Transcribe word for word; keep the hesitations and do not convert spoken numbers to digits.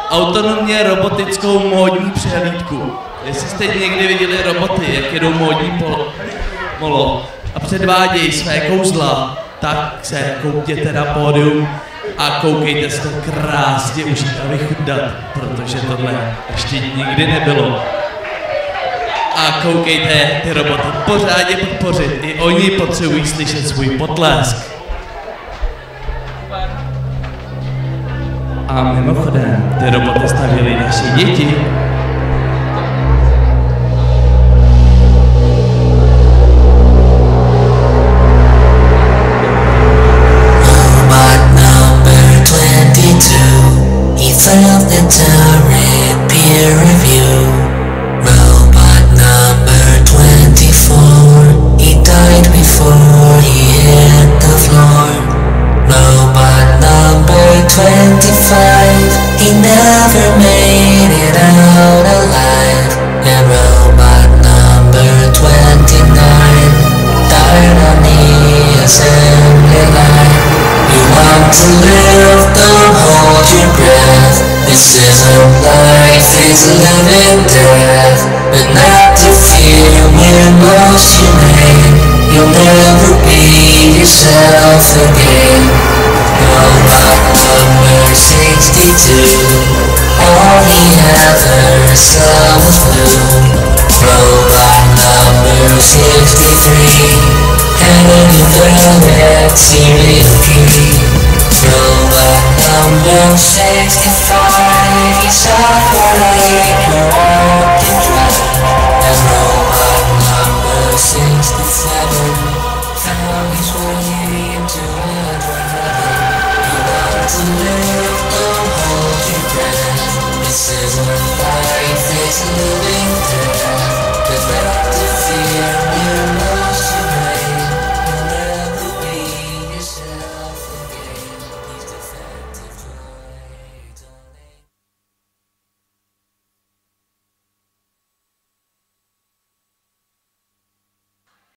autonomně robotickou módní přehlídku. Jestli jste někdy viděli roboty, jak jedou módní polo, molo a předvádějí své kouzla, tak se koukněte na pódium a koukejte se to krásně užít a vychutnat, protože tohle ještě nikdy nebylo. A koukejte ty roboty pořádně podpořit, i oni potřebují slyšet svůj potlesk. A mimochodem, ty roboty stavěly naše děti. Failed the direct peer review. Robot number twenty-four, he died before he hit the floor. Robot number twenty-five, he never made it out alive. And robot number twenty-nine died on the assembly line. You want to live, don't hold your breath. This isn't life, it's a living death. But not to fear when most you made. You'll never be yourself again. Robot number sixty-two, all he ever saw was blue. Robot number sixty-three, headed for the next serial key. Robot number sixty-five, he suffered like a walking dry. And robot number sixty-seven found his way into a drive. You want to live, don't hold your breath. This isn't life, it's living.